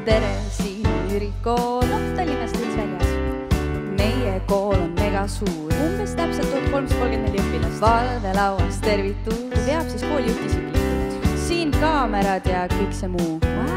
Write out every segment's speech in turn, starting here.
Tere, siin on Jüri kool. Tallinnast üks väljas. Meie kool on mega suur. Umbes täpselt 1334 õpilast. Valvelauas tervitus. Kui veab siis koolijuht isiklikult. Siin kaamerad ja kõik see muu.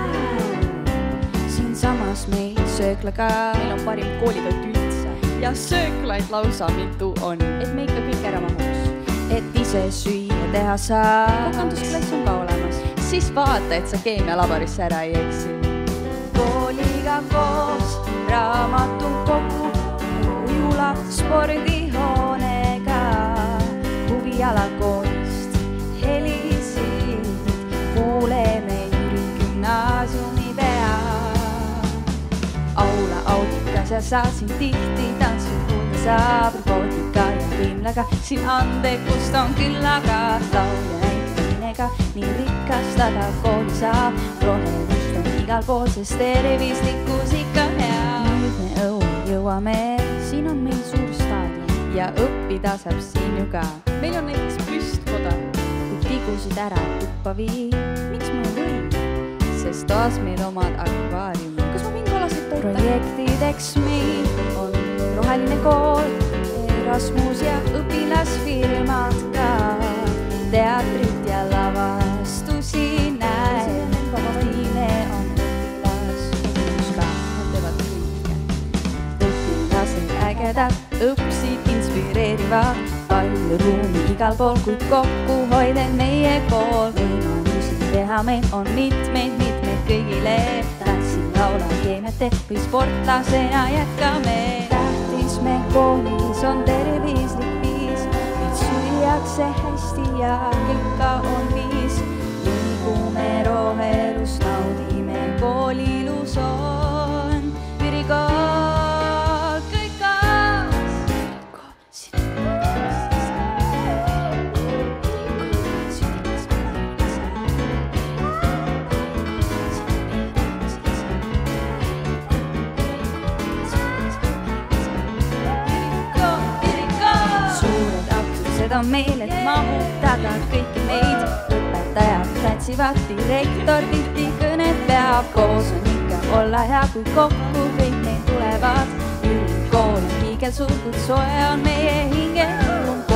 Siin samas meil sööklaga. Meil on parim koolitoit üldse. Ja sööklaid lausa mitu on. Et me ikka kõik ära mahuks. Et ise süüa teha saa. Kokandusklass on ka olemas. Siis vaata, et sa keemialaborisse ära ei eksi. Kooliga koos, raamatukogu, ujula spordihoonega, huvialakoolist helisid, kuuleme Jüri gümnaasiumi pea. Aula audikas ja saa siin tihti tantsu kuulda saab, robootika ja võimlaga, siin andekust on küllaga, laulja näitminega, nii rikastada kooli saab, rohelust on igal pool, sest tervislikkus ikka hea. Nüüd me õue jõuame, siin on meil suur staadion. Ja õppida saab siin ju ka. Meil on näiteks püstkoda. Kui tigusid ära tuppa vii, miks ma võin? Sest toas meil omad akvaariumid. Kas ma võin kalasid toita? Projektideks meil on roheline kool, Erasmus ja õpilasfirmad ka, teatrit ja lavastusi näeb, tiime on õpilasfirmus ka, nad teevad kõike. Õpilased ägedad, õpsid inspireerivad, palju ruumi igal pool, kuid kokku hoiden meie kool. Võimalusi teha meil on mitmeid kõigile, tantsin, laula, keemiate või sportlasena jätkame. Tähtis me koolis on tervislik viis, meid süüakse hästi ja ikka on viis. Liigume rohelust, naudime koolilus on, Jüri kool, kõik koos. On meil, et mahutada kõiki meid. Õpetajad tantsivad, direktor tihti kõnet peab. Koos on ikka olla hea, kui kokku kõik meil tulevad. Jüri kool on hiigelsuur, kuid soe on meie hingel.